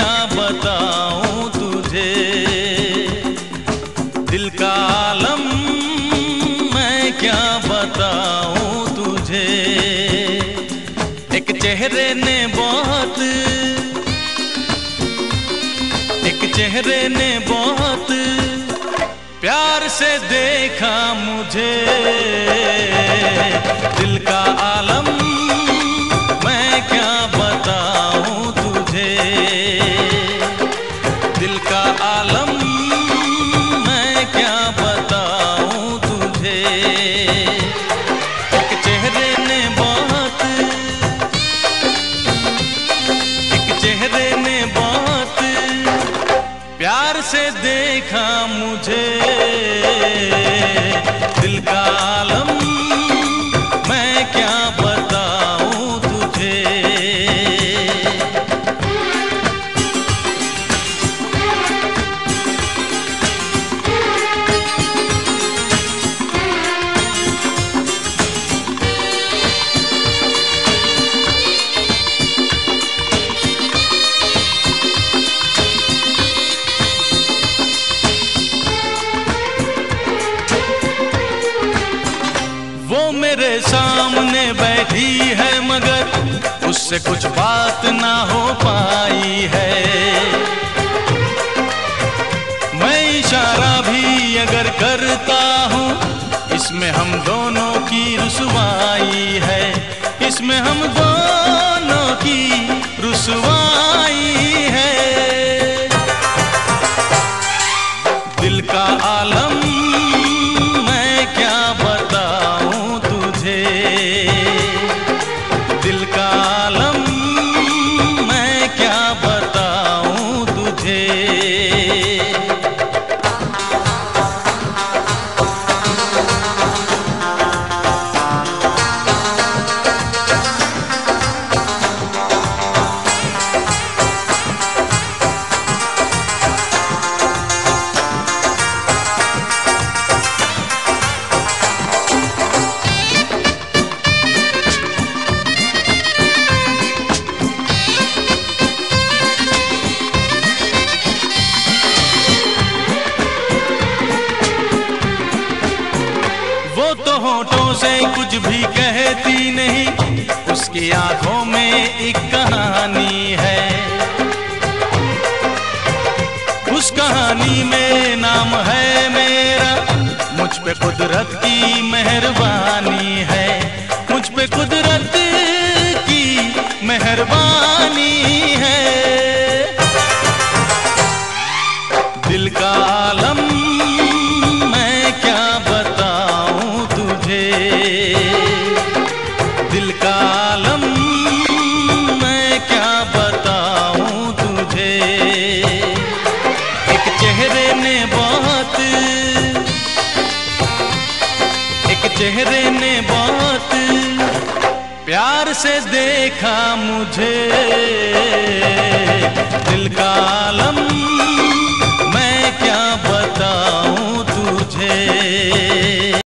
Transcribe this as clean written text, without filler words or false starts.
क्या बताऊं तुझे, दिल का आलम मैं क्या बताऊं तुझे। एक चेहरे ने बहुत, एक चेहरे ने बहुत प्यार से देखा मुझे, दिल का आलम मैं क्या बताऊं तुझे, दिल का आलम मैं क्या बताऊं तुझे। एक चेहरे ने बहुत, एक चेहरे ने बहुत प्यार से देखा मुझे, दिल का आलम मैं क्या बताऊं तुझे। वो मेरे सामने बैठी है मगर उससे कुछ बात ना हो पाई है, मैं इशारा भी अगर करता हूँ इसमें हम दोनों की रुसवाई है, इसमें हम दोनों की रुसवाई है। दिल का आलम मैं क्या बताऊं तुझे, दिल का आलम मैं क्या बताऊं तुझे। तो होठों से कुछ भी कहती नहीं, उसकी आंखों में एक कहानी है, उस कहानी में नाम है मेरा, मुझ पे कुदरत की मेहरबानी है, मुझ पे कुदरत की मेहरबानी है। दिल का आलम मैं क्या बताऊं तुझे, दिल का आलम मैं क्या बताऊं तुझे। एक चेहरे ने बहुत, एक चेहरे ने बहुत प्यार से देखा मुझे, दिल का